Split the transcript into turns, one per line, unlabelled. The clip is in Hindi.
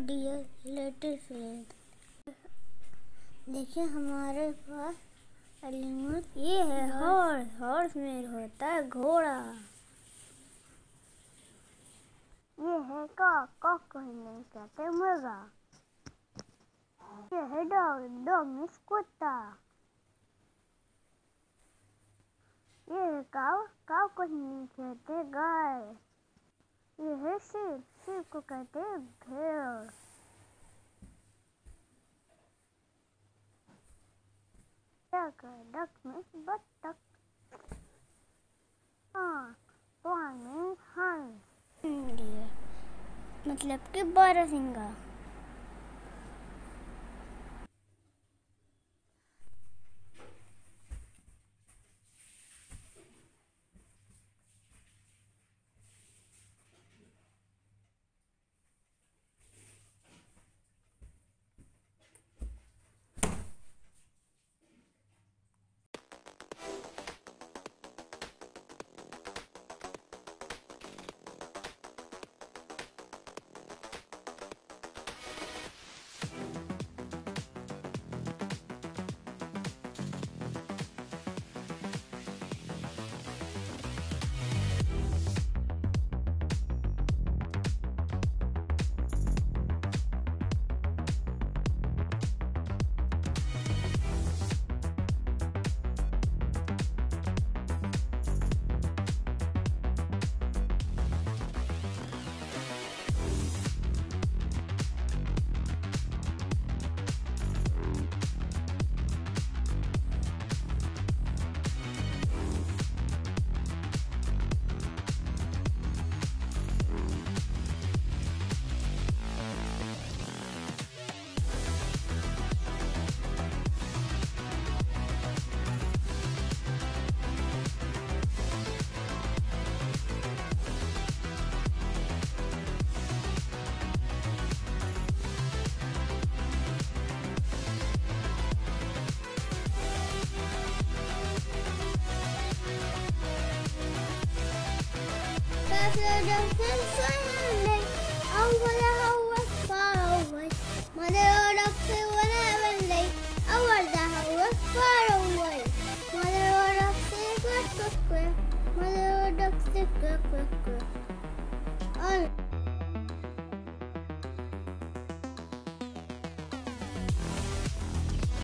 डियर लिटिल फ्रेंड, देखिए हमारे पास एनिमल ये है हॉर्स। हॉर्स में होता है घोड़ा। ये है कॉक। कॉक को हिंदी कहते हैं मुर्गा। ये है डॉग। डॉग मीन्स कुत्ता। ये है काऊ। काऊ को हिंदी कहते हैं गाय। ये है शीप। शीप को कहते हैं भेड़। डक मीन्स बत्तख। स्वान मीन्स हंस। मतलब कि बारहसिंगा। I'm gonna